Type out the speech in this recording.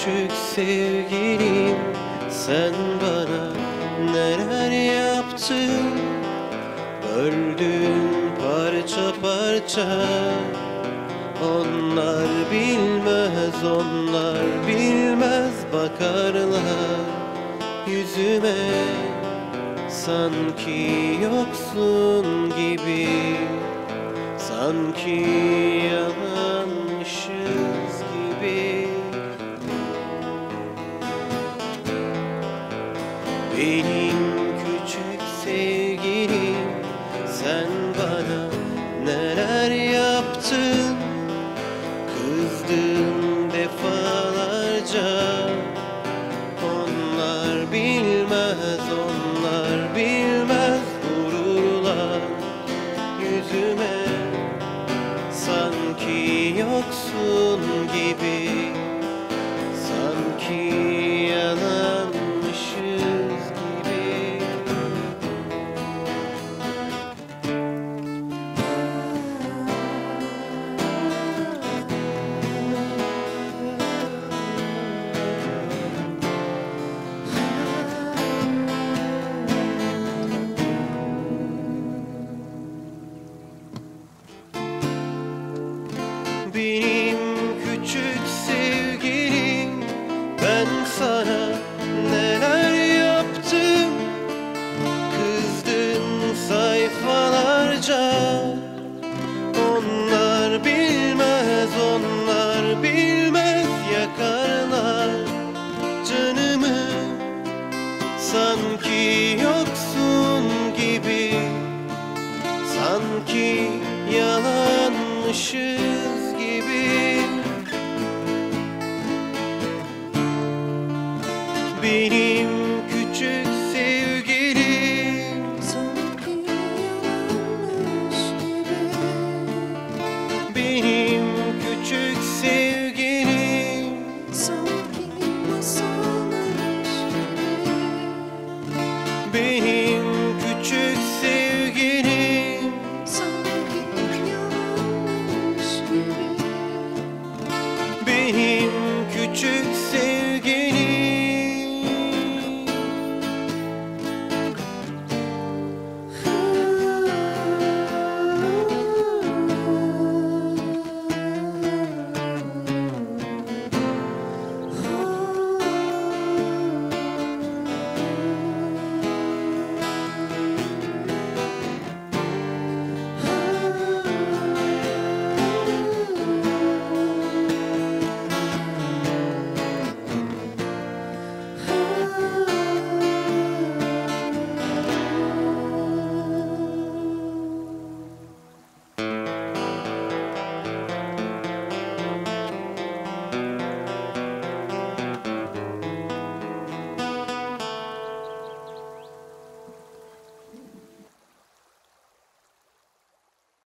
küçük sevgilim, sen bana neler yaptın? Böldün parça parça. Onlar bilmez, onlar bilmez, bakarlar yüzüme sanki yoksun gibi, sanki yalanmışız gibi. Benim küçük sevgilim, sen bana neler yaptın? Kızdın defalarca. Onlar bilmez, onlar bilmez, vururlar yüzüme sanki yoksun gibi, sanki yalanmışız gibi. Benim küçük sevgilim, ben sana neler yaptım? Kızdın sayfalarca. Onlar bilmez, onlar bilmez, yakarlar canımı sanki yoksun gibi, sanki yalanmışız gibi. Benim küçük sevgilim, Sanki yalanmış gibi. benim küçük sevgilim, Sanki masalmış gibi. benim küçük sevgilim, Sanki yalanmış gibi. benim